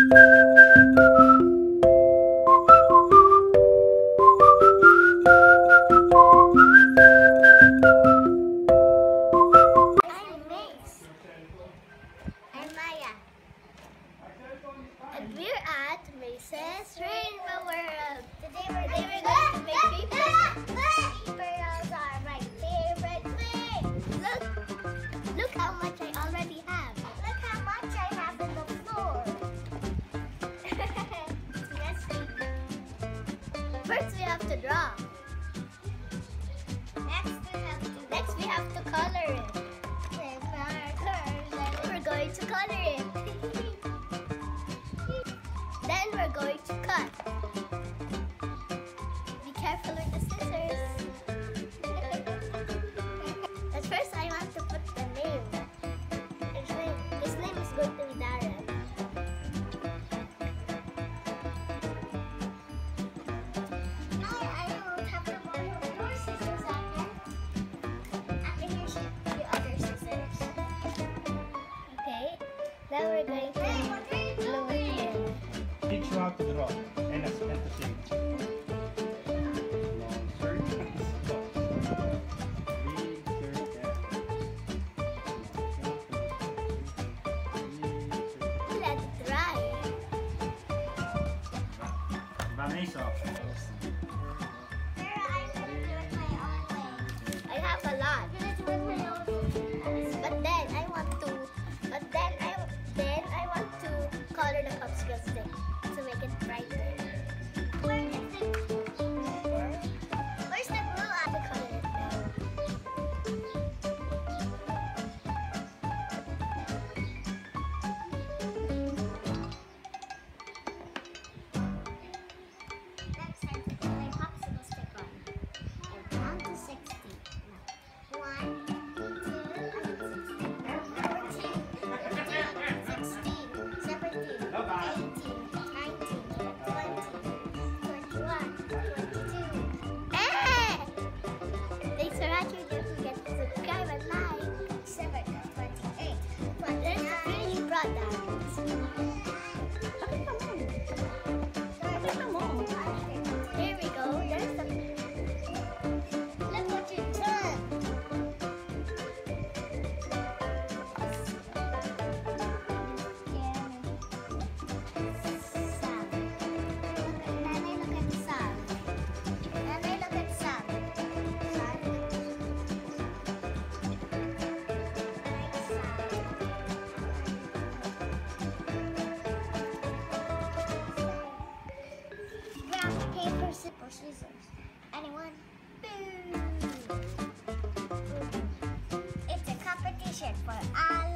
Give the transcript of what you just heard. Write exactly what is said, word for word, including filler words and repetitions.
Mace and Maia, and we're at Mace's Rainbow World. Today we're, Today we're going to make papers. Pearls are my favorite thing. Look, look how much I already have. Look how much I have on the floor. Let's see. First we have to draw. Next we have to. Next we have to color it. We're going to color it. Then we're going to cut. Be careful with the scissors. But first I want to put the name. His name, his name is going to be Darren. I, I don't have to borrow your scissors, Ate. Ate, here's the other scissors. Now we're going to glue it in. Teach you how to draw and a pen to sing. Let it dry. Vanessa. I have a lot. But then I want to but then I Then I want to color the popsicle stick to make it brighter. Where is the Where's the glue at the color it now? Next time to put my popsicle stick on. And count to sixty. One, two, Thanks for watching. Don't forget to subscribe and like. seven, twenty-eight. But there's a finished product. Here we go. There's the. Look what you've done. Paper, scissors. Anyone? Boom! It's a competition for all